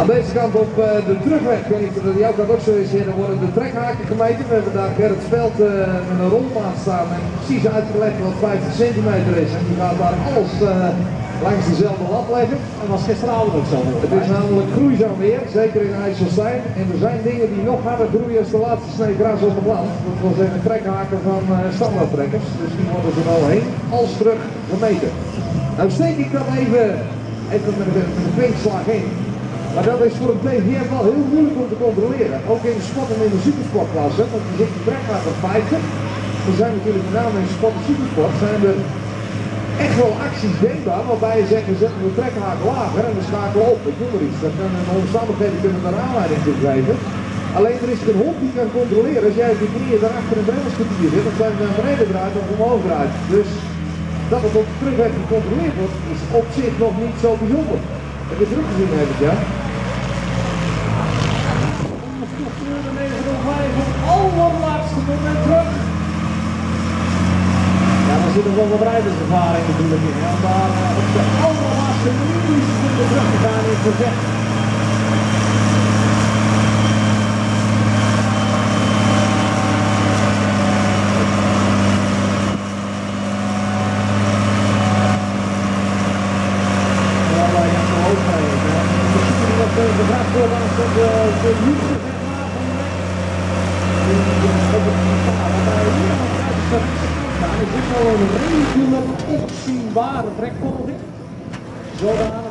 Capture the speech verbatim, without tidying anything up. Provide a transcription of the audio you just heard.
Aan deze kant op uh, de terugweg, ik weet niet of dat jouw kant ook zo is, dan worden de trekhaken gemeten. We hebben daar Gerrit Veld uh, met een rolmaat staan en precies uitgelegd wat vijftig centimeter is. En die gaat daar alles uh, langs dezelfde lat leggen. En was gisteravond ook zo. Het is namelijk groeizaam weer, zeker in IJsselstein. En er zijn dingen die nog harder groeien als de laatste snee gras op het land. Dat wil zeggen trekhaken van uh, standaardtrekkers. Dus die worden zowel heen als terug gemeten. Nou steek ik dat even, even met een, met een kwinkslag in. Maar dat is voor het B V M wel heel moeilijk om te controleren. Ook in de sport en in de supersportklasse. Want je zit de trekhaken vijftig. Er zijn natuurlijk met name in sport en supersport zijn er echt wel acties denkbaar waarbij je zegt, we zetten de trekhaak lager en we schakelen op. Ik noem maar iets. Dat kan in de omstandigheden kunnen we een aanleiding toe geven. Alleen er is geen hond die kan controleren. Als jij je knieën daarachter een bremmerskwartier zit, dan zijn we naar beneden draait of omhoog draait. Dus dat het op de terugweg gecontroleerd wordt, is op zich nog niet zo bijzonder. Heb je terug gezien even, ja? Het allerlaatste moment terug. Ja, daar zit nog wel wat rijderservaring natuurlijk in. Om daar uh, op de allerlaatste milliseconde terug te gaan in verzet. Ja, waar je aan de hoofd gaat. Misschien dat de vraag voorlangs op de liefde. Maar is dit nou een redelijk opzienbare trekvolging? Zodanig